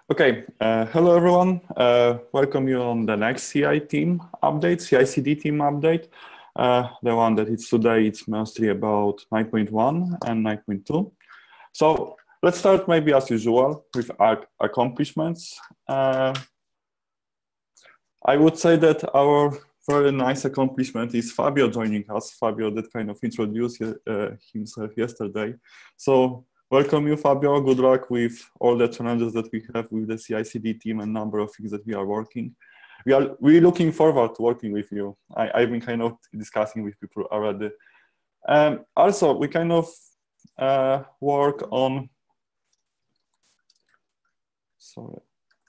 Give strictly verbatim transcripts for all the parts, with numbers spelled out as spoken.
Okay, uh, hello everyone. Uh, welcome you on the next C I team update, C I C D team update. Uh, the one that it's today, it's mostly about nine point one and nine point two. So let's start maybe as usual with our accomplishments. Uh, I would say that our very nice accomplishment is Fabio joining us. Fabio that kind of introduced uh, himself yesterday. So welcome you, Fabio. Good luck with all the challenges that we have with the C I C D team and number of things that we are working. We are really looking forward to working with you. I, I've been kind of discussing with people already. Um, also, we kind of uh, work on, sorry.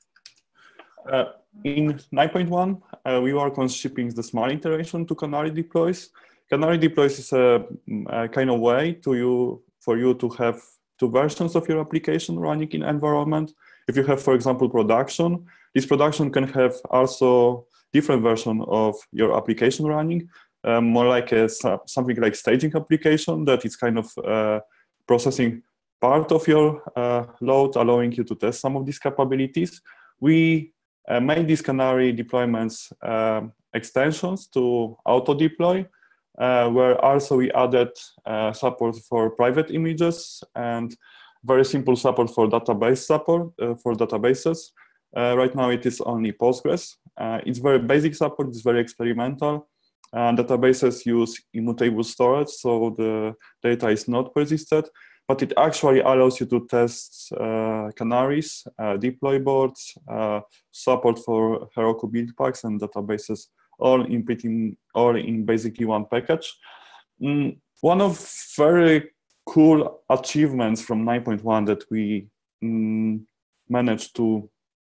Uh, in nine point one, uh, we work on shipping the smart iteration to Canary deploys. Canary deploys is a, a kind of way to you for you to have two versions of your application running in environment. If you have, for example, production, this production can have also different version of your application running, um, more like a, something like staging application that is kind of uh, processing part of your uh, load, allowing you to test some of these capabilities. We uh, made these Canary deployments uh, extensions to auto-deploy, Uh, where also we added uh, support for private images and very simple support for database support uh, for databases. Uh, right now it is only Postgres. Uh, it's very basic support, it's very experimental. Uh, databases use immutable storage, so the data is not persisted, but it actually allows you to test uh, canaries, uh, deploy boards, uh, support for Heroku build packs and databases, all in pretty, all in basically one package. Mm, one of very cool achievements from nine point one that we mm, managed to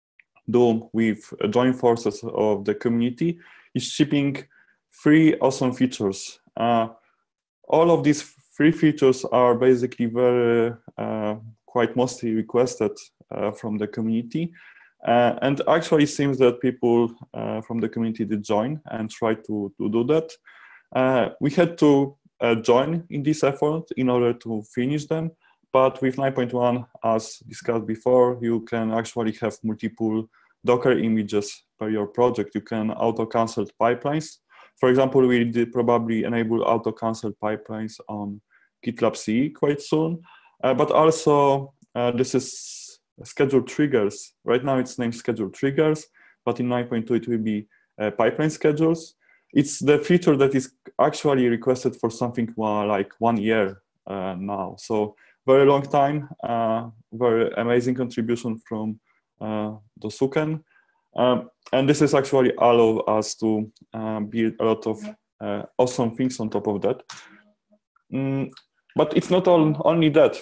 do with joint forces of the community is shipping three awesome features. Uh, all of these three features are basically very uh, quite mostly requested uh, from the community. Uh, and actually, it seems that people uh, from the community did join and try to, to do that. Uh, we had to uh, join in this effort in order to finish them. But with nine point one, as discussed before, you can actually have multiple Docker images per your project. You can auto-cancel pipelines. For example, we did probably enable auto-cancel pipelines on GitLab C E quite soon. Uh, but also, uh, this is schedule triggers. Right now it's named schedule triggers, but in nine point two it will be uh, pipeline schedules. It's the feature that is actually requested for something uh, like one year uh, now. So very long time, uh, very amazing contribution from uh, Dosuken. Um, and this is actually allow us to uh, build a lot of uh, awesome things on top of that. Mm, but it's not all, only that.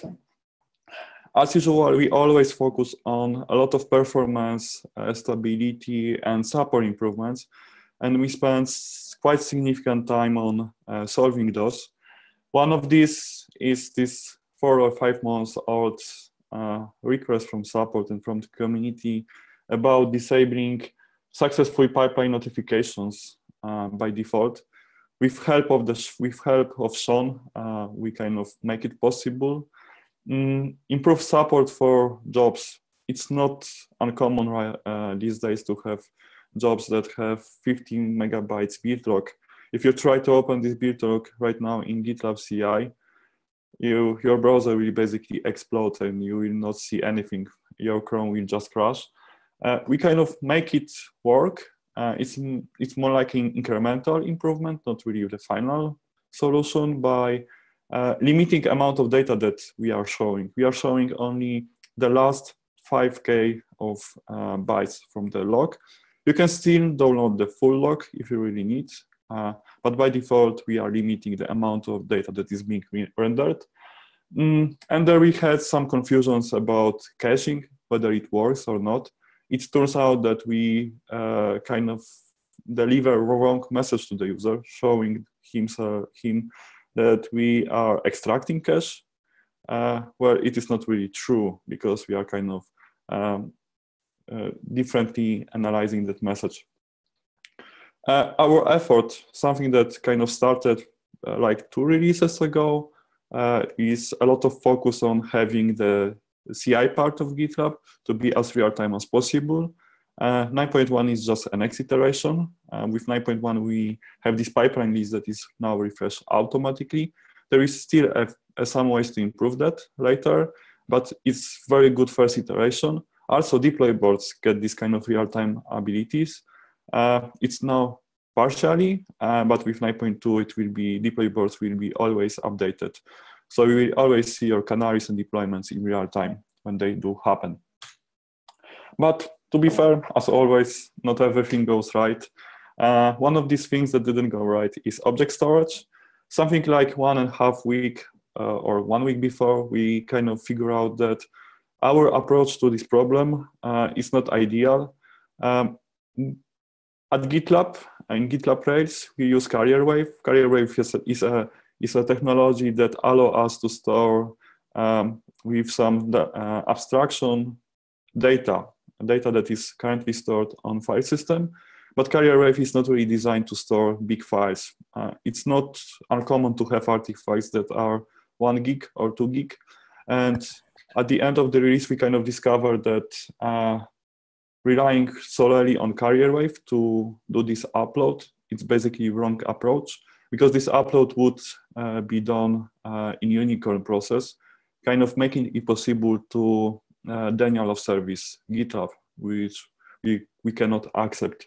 As usual, we always focus on a lot of performance, uh, stability, and support improvements. And we spend quite significant time on uh, solving those. One of these is this four or five months old uh, request from support and from the community about disabling successful pipeline notifications uh, by default. With help of the with help of Sean, uh, we kind of make it possible. Mm, improve support for jobs. It's not uncommon right, uh, these days to have jobs that have fifteen megabytes build log. If you try to open this build log right now in GitLab C I, you, your browser will basically explode and you will not see anything. Your Chrome will just crash. Uh, we kind of make it work. Uh, it's, it's more like an incremental improvement, not really the final solution by Uh, limiting amount of data that we are showing. We are showing only the last five K of uh, bytes from the log. You can still download the full log if you really need, uh, but by default, we are limiting the amount of data that is being rendered. Mm, and there we had some confusions about caching, whether it works or not. It turns out that we uh, kind of deliver a wrong message to the user, showing him, uh, him that we are extracting cache, uh, where it is not really true because we are kind of um, uh, differently analyzing that message. Uh, our effort, something that kind of started uh, like two releases ago, uh, is a lot of focus on having the C I part of GitLab to be as real-time as possible. Uh, nine point one is just a next iteration. Uh, with nine point one, we have this pipeline list that is now refreshed automatically. There is still a, a some ways to improve that later, but it's very good first iteration. Also, deploy boards get this kind of real-time abilities. Uh, it's now partially, uh, but with nine point two, it will be, deploy boards will be always updated. So you will always see your canaries and deployments in real time when they do happen. But to be fair, as always, not everything goes right. Uh, one of these things that didn't go right is object storage. Something like one and a half week uh, or one week before, we kind of figure out that our approach to this problem uh, is not ideal. Um, at GitLab, in GitLab Rails, we use CarrierWave. CarrierWave is a, is a, is a technology that allows us to store um, with some uh, abstraction data, data that is currently stored on file system. But CarrierWave is not really designed to store big files. Uh, it's not uncommon to have artifacts that are one gig or two gig. And at the end of the release, we kind of discovered that uh, relying solely on CarrierWave to do this upload, it's basically wrong approach, because this upload would uh, be done uh, in unicorn process, kind of making it possible to uh, denial of service GitHub, which we, we cannot accept.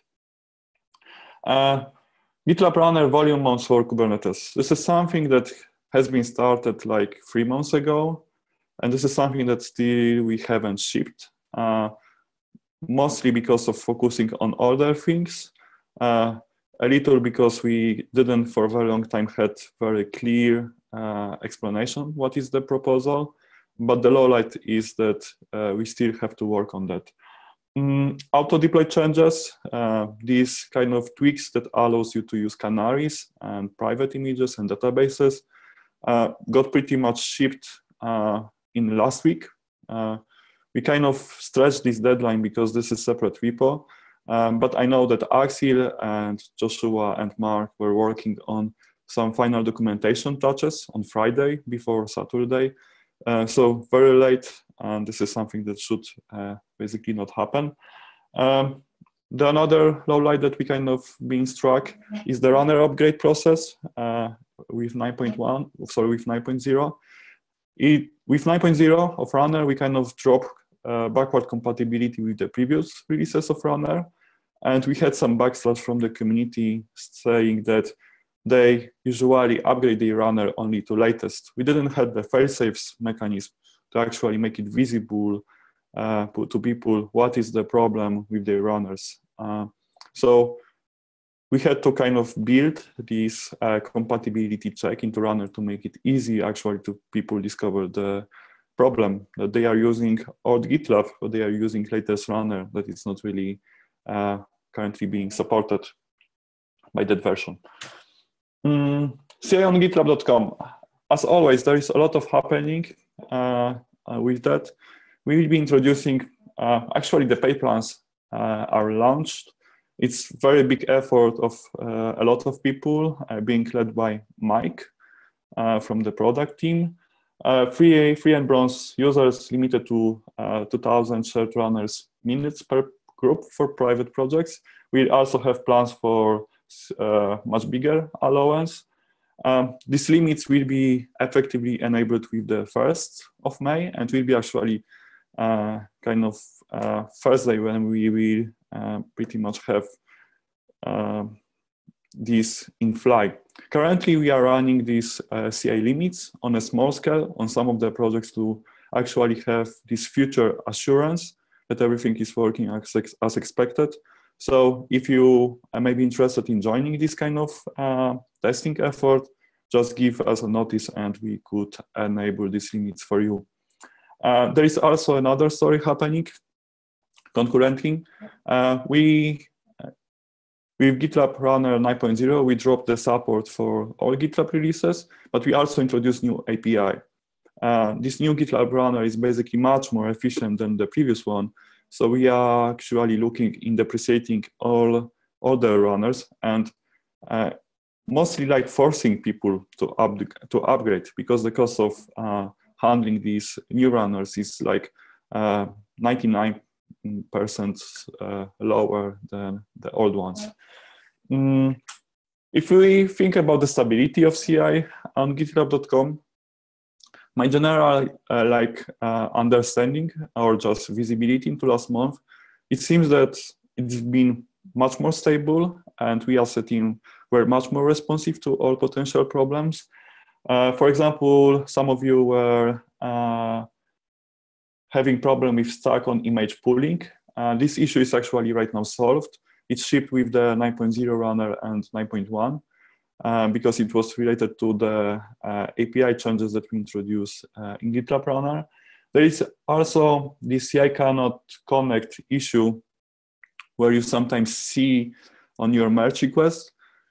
Uh, GitLab Runner volume mounts for Kubernetes. This is something that has been started like three months ago, and this is something that still we haven't shipped, uh, mostly because of focusing on other things, uh, a little because we didn't for a very long time had very clear uh, explanation what is the proposal, but the low light is that uh, we still have to work on that. Mm, auto-deploy changes, uh, these kind of tweaks that allows you to use canaries and private images and databases, uh, got pretty much shipped uh, in last week. Uh, we kind of stretched this deadline because this is separate repo, um, but I know that Axel and Joshua and Mark were working on some final documentation touches on Friday before Saturday. Uh, so very late, and this is something that should uh, basically not happen. Um, the another low light that we kind of been struck is the runner upgrade process uh, with nine point one, sorry, with nine point zero. It, with nine point zero of Runner, we kind of drop uh, backward compatibility with the previous releases of Runner. And we had some backslash from the community saying that they usually upgrade the runner only to latest. We didn't have the fail-safes mechanism to actually make it visible uh, to people what is the problem with their runners. Uh, so we had to kind of build this uh, compatibility check into Runner to make it easy actually to people discover the problem that they are using old GitLab, or they are using latest Runner that is not really uh, currently being supported by that version. Mm, C I on GitLab dot com. As always, there is a lot of happening uh, uh, with that. We will be introducing, uh, actually the pay plans uh, are launched. It's very big effort of uh, a lot of people uh, being led by Mike uh, from the product team. Uh, free, free and bronze users limited to uh, two thousand shared runners minutes per group for private projects. We also have plans for uh, much bigger allowance. Um, these limits will be effectively enabled with the first of May, and will be actually uh, kind of uh, Thursday when we will uh, pretty much have uh, this in flight. Currently, we are running these uh, C I limits on a small scale on some of the projects to actually have this future assurance that everything is working as, ex as expected. So if you may be interested in joining this kind of uh, testing effort, just give us a notice and we could enable these limits for you. Uh, there is also another story happening concurrently. Uh, we, with GitLab Runner nine point zero, we dropped the support for all GitLab releases, but we also introduced new A P I. Uh, this new GitLab Runner is basically much more efficient than the previous one. So we are actually looking in depreciating all other runners and uh, mostly like forcing people to, up, to upgrade, because the cost of uh, handling these new runners is like uh, ninety-nine percent uh, lower than the old ones. Mm, if we think about the stability of C I on GitLab dot com, my general uh, like uh, understanding or just visibility into last month, it seems that it's been much more stable, and we as a team were much more responsive to all potential problems. Uh, for example, some of you were uh, having problem with stack on image pooling. Uh, this issue is actually right now solved. It's shipped with the nine point zero runner and nine point one uh, because it was related to the uh, A P I changes that we introduced uh, in GitLab Runner. There is also the C I cannot connect issue where you sometimes see on your merge request.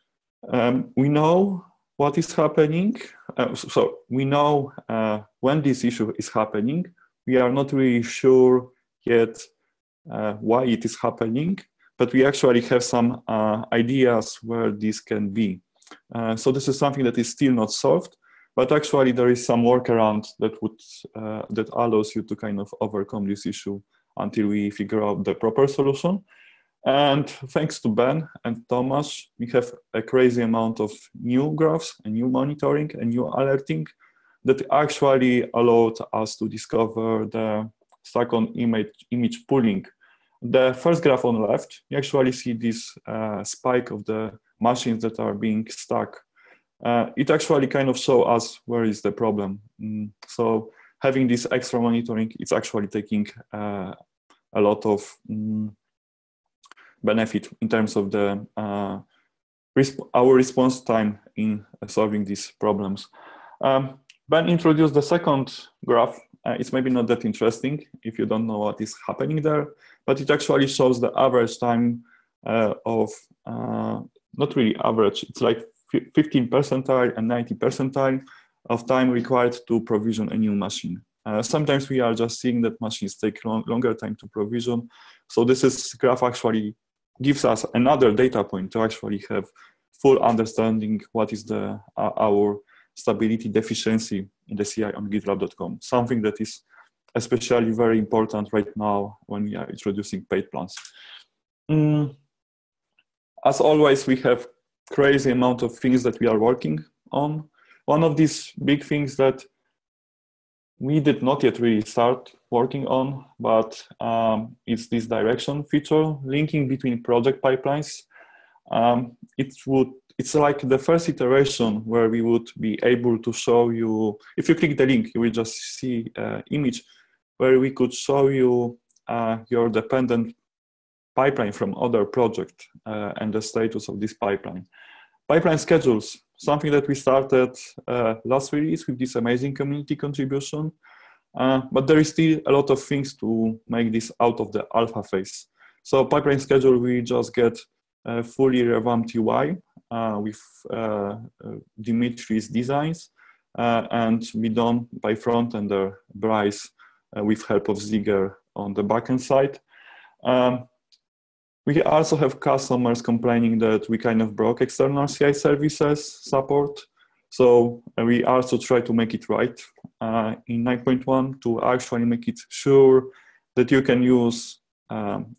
Um, we know what is happening. Uh, so, so we know uh, when this issue is happening. We are not really sure yet uh, why it is happening, but we actually have some uh, ideas where this can be. Uh, so this is something that is still not solved, but actually there is some workaround that would uh, that allows you to kind of overcome this issue until we figure out the proper solution. And thanks to Ben and Thomas, we have a crazy amount of new graphs and new monitoring and new alerting that actually allowed us to discover the stack on image, image pooling. The first graph on the left, you actually see this uh, spike of the machines that are being stuck. Uh, it actually kind of shows us where is the problem. Mm, so having this extra monitoring, it's actually taking uh, a lot of mm, benefit in terms of the uh, resp our response time in uh, solving these problems. Um, Ben introduced the second graph. Uh, it's maybe not that interesting if you don't know what is happening there, but it actually shows the average time uh, of, uh, not really average, it's like fifteen percentile and ninety percentile of time required to provision a new machine. Uh, sometimes we are just seeing that machines take long, longer time to provision. So this is graph actually gives us another data point to actually have full understanding what is the uh, our stability deficiency in the C I on GitLab dot com, something that is especially very important right now when we are introducing paid plans. Mm. As always, we have crazy amount of things that we are working on. One of these big things that we did not yet really start working on, but um, it's this direction feature, linking between project pipelines. Um, it would, it's like the first iteration where we would be able to show you, if you click the link, you will just see an image where we could show you uh, your dependent pipeline from other project uh, and the status of this pipeline. Pipeline schedules, something that we started uh, last release with this amazing community contribution, uh, but there is still a lot of things to make this out of the alpha phase. So pipeline schedule, we just get a fully revamped U I uh, with uh, uh, Dimitri's designs uh, and be done by front-ender Bryce uh, with help of Ziger on the backend side. Um, We also have customers complaining that we kind of broke external C I services support. So we also try to make it right uh, in nine point one to actually make it sure that you can use um,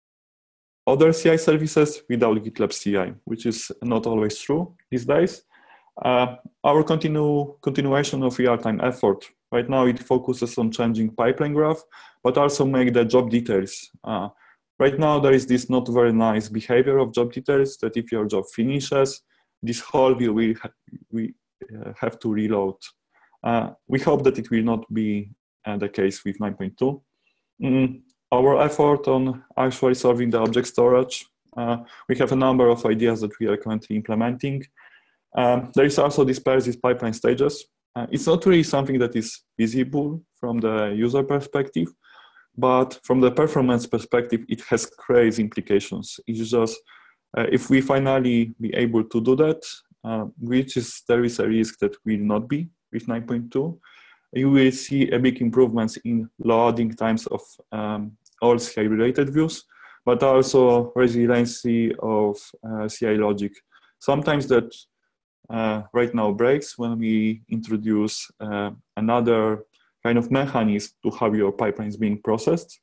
other C I services without GitLab C I, which is not always true these days. Uh, our continue, continuation of real-time effort, right now it focuses on changing pipeline graph, but also make the job details. Uh, Right now, there is this not very nice behavior of job details that if your job finishes, this whole view will ha we uh, have to reload. Uh, we hope that it will not be uh, the case with nine point two. Mm, our effort on actually solving the object storage, uh, we have a number of ideas that we are currently implementing. Um, there is also this Persis pipeline stages. Uh, it's not really something that is visible from the user perspective, but from the performance perspective, it has crazy implications. It's just, uh, if we finally be able to do that, uh, which is, there is a risk that will not be with nine point two, you will see a big improvements in loading times of um, all C I-related views, but also resiliency of uh, C I logic. Sometimes that uh, right now breaks when we introduce uh, another kind of mechanism to how your pipeline is being processed.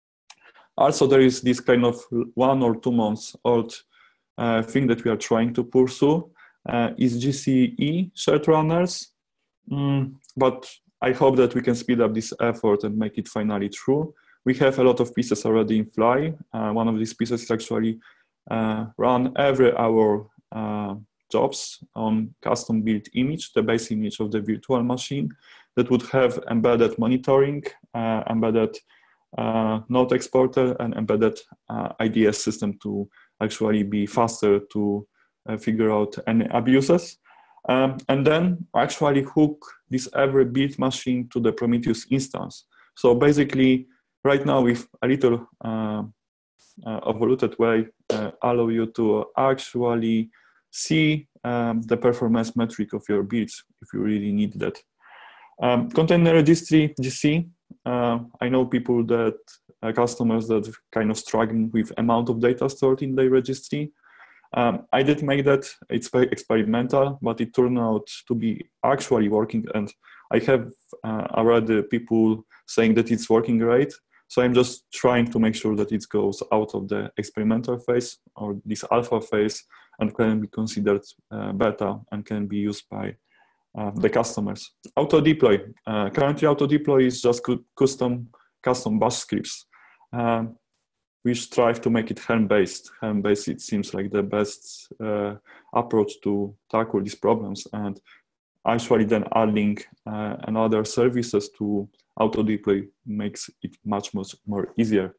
Also, there is this kind of one or two months old uh, thing that we are trying to pursue uh, is G C E shared runners. Mm, but I hope that we can speed up this effort and make it finally true. We have a lot of pieces already in Fly. Uh, one of these pieces is actually uh, run every hour uh, jobs on custom built image, the base image of the virtual machine that would have embedded monitoring, uh, embedded uh, node exporter, and embedded uh, I D S system to actually be faster to uh, figure out any abuses. Um, and then actually hook this every built machine to the Prometheus instance. So basically, right now with a little uh, uh, evoluted way, uh, allow you to actually see um, the performance metric of your builds if you really need that. Um, container registry, G C. Uh, I know people that, uh, customers that kind of struggling with amount of data stored in their registry. Um, I did make that, it's very experimental, but it turned out to be actually working, and I have uh, already people saying that it's working great. So I'm just trying to make sure that it goes out of the experimental phase or this alpha phase and can be considered uh, beta and can be used by uh, the customers. Auto deploy. Uh, currently, auto deploy is just custom custom bash scripts. Um, we strive to make it Helm-based. Helm-based, it seems like the best uh, approach to tackle these problems. And actually then adding uh, another services to auto-deploy makes it much, much more easier.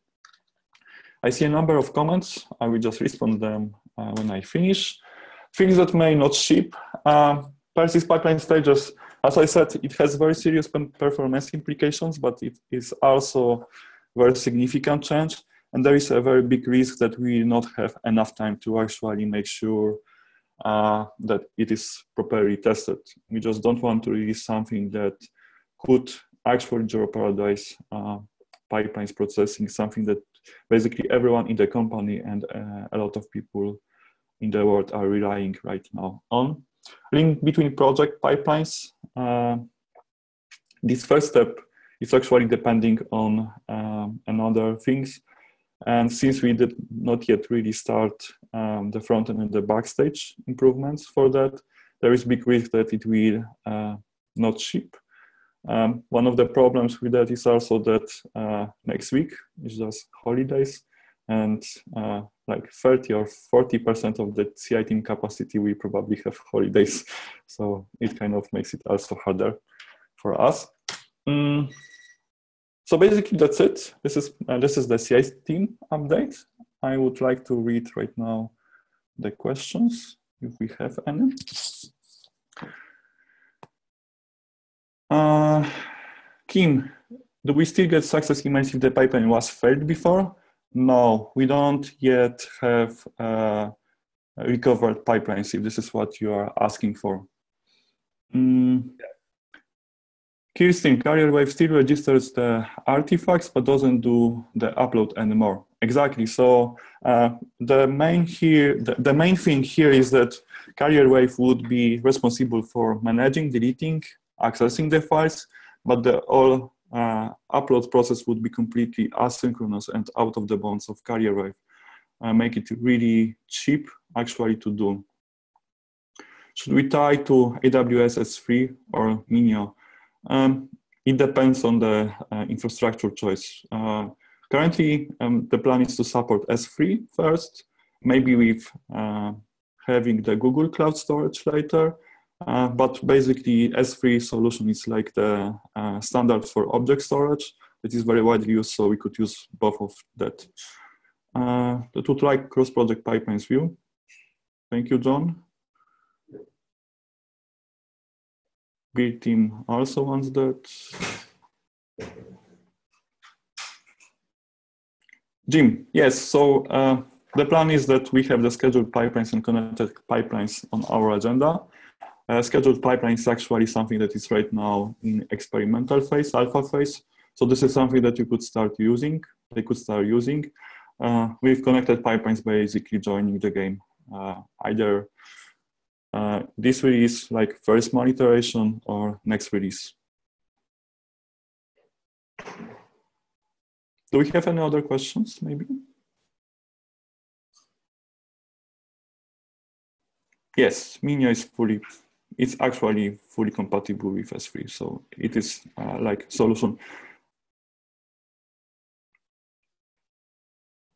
I see a number of comments. I will just respond them uh, when I finish. Things that may not ship. Uh, Persist pipeline stages, as I said, it has very serious performance implications, but it is also very significant change. And there is a very big risk that we will not have enough time to actually make sure uh, that it is properly tested. We just don't want to release something that could actually jeopardize uh, pipelines processing, something that basically everyone in the company and uh, a lot of people in the world are relying right now on. Link between project pipelines. Uh, this first step is actually depending on um, another things. And since we did not yet really start um, the front end and the backstage improvements for that, there is big risk that it will uh, not ship. Um, one of the problems with that is also that uh, next week is just holidays, and uh, like thirty or forty percent of the C I team capacity we probably have holidays. So it kind of makes it also harder for us. Mm. So basically that's it. This is, uh, this is the C I team update. I would like to read right now the questions, if we have any. Uh, Kim, do we still get success emails if the pipeline was failed before? No, we don't yet have uh, recovered pipelines, if this is what you are asking for. Mm. Kirsten, CarrierWave still registers the artifacts, but doesn't do the upload anymore. Exactly. So uh, the main here, the, the main thing here is that CarrierWave would be responsible for managing, deleting, accessing the files, but the all uh, upload process would be completely asynchronous and out of the bounds of CarrierWave. Uh, make it really cheap, actually, to do. Should we tie to A W S S three or Minio? Um, it depends on the uh, infrastructure choice. Uh, currently, um, the plan is to support S three first, maybe with uh, having the Google Cloud Storage later. Uh, but basically, S three solution is like the uh, standard for object storage. It is very widely used, so we could use both of that. Uh, that would like cross-project pipelines view. Thank you, John. Build team also wants that. Jim, yes, so uh, the plan is that we have the scheduled pipelines and connected pipelines on our agenda. Uh, scheduled pipelines is actually something that is right now in experimental phase, alpha phase. So this is something that you could start using, they could start using. Uh, with connected pipelines basically joining the game. Uh, either uh, this release, like first monitoration, or next release. Do we have any other questions, maybe? Yes, Minio is fully, it's actually fully compatible with S three, so it is uh, like solution.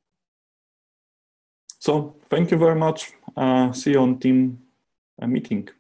So thank you very much. Uh, see you on team uh, meeting.